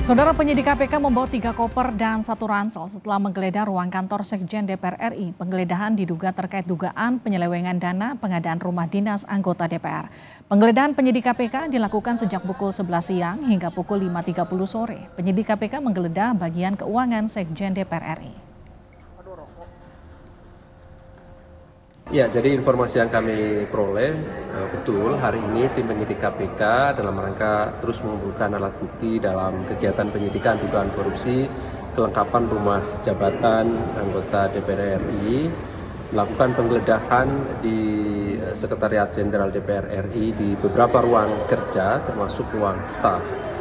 Saudara penyidik KPK membawa 3 koper dan 1 ransel setelah menggeledah ruang kantor Sekjen DPR RI. Penggeledahan diduga terkait dugaan penyelewengan dana pengadaan rumah dinas anggota DPR. Penggeledahan penyidik KPK dilakukan sejak pukul 11 siang hingga pukul 5.30 sore. Penyidik KPK menggeledah bagian keuangan Sekjen DPR RI. Ya, jadi informasi yang kami peroleh betul hari ini tim penyidik KPK dalam rangka terus mengumpulkan alat bukti dalam kegiatan penyidikan dugaan korupsi kelengkapan rumah jabatan anggota DPR RI melakukan penggeledahan di Sekretariat Jenderal DPR RI di beberapa ruang kerja termasuk ruang staf.